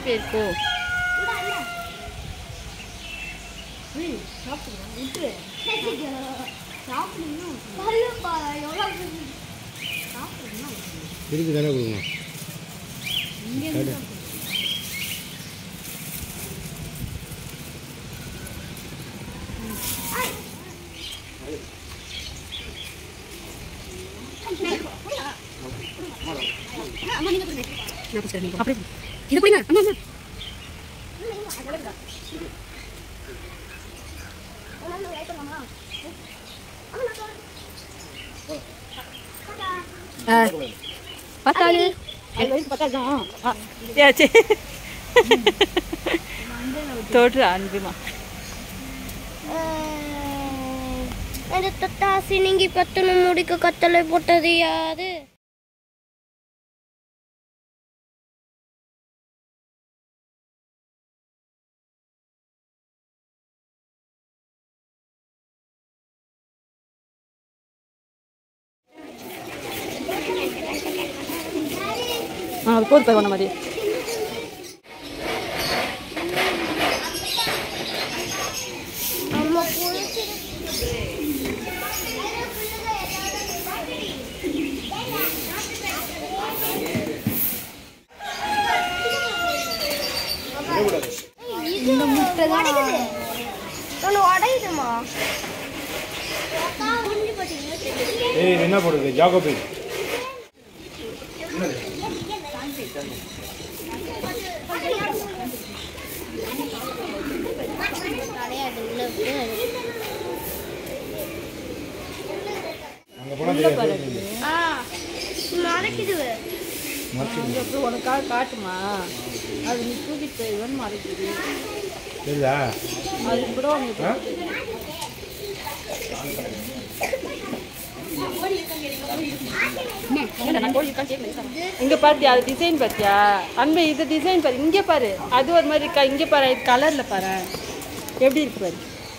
பேர் போ. இருக்கு தானே கொடுங்க. அப்படியே இது போடுங்க. அம்மா அம்மா பத்தாது தோற்று அன்புமா தொட்டாசி நீங்கி பத்தணும் முடிக்க கத்தலை போட்டது யாது? அது போது போய் ஒன்ன மாதிரி இந்த முட்டை தான் உடையுதுமா? ஏய் என்ன போடுது ஜாகோபி? உனக்காக காட்டுமா? அது நீ தூக்கிட்டு போயிடுவேன்னு மறைக்குது. அது கூட இங்க பாத்தியா? அது டிசைன் பாத்தியா அன்பு? இது டிசைன் பாரு. இங்க பாரு, அது ஒரு மாதிரி இருக்கா. இங்க பாரு, கலர்ல பாரு எப்படி இருக்கு பாரு.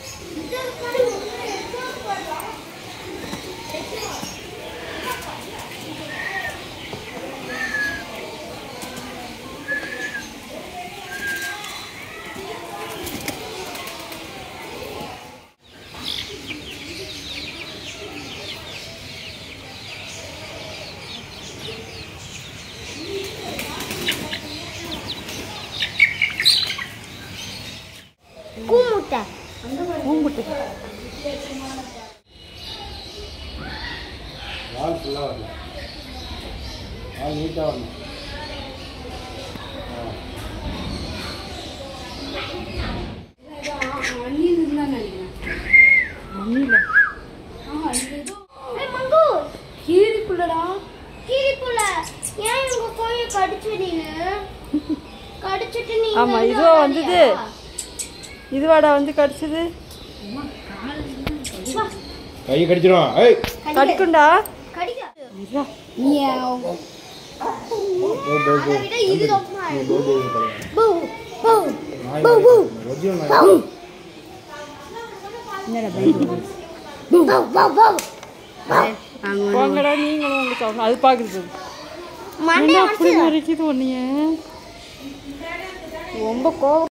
கூமுட்டை வால் ஃபுல்லா வரணும். வால் நீட்டா வரணும். கீரிப்புள்ளடா, கீரிப்புள்ள. ஏன் உங்க கோழியை கடிச்சிட்டீங்க? கடிச்சிட்டு நீ? ஆமா, இதுவா வந்தது. இதுவாடா வந்து கடிச்சது. கை கடிச்சிரும். ஏய் கடிக்குண்டா. கடிக்க இதுவா மியாவ். அதை விட இது ரொம்ப பௌ பௌ பௌ பௌ. என்னடா பௌ பௌ பௌ. போங்கடா நீங்களும் உங்க சவுண்ட் அது பாக்குறது. மண்டை அப்படி மறைக்குது ஒன்னைய. ரொம்ப கோவம்.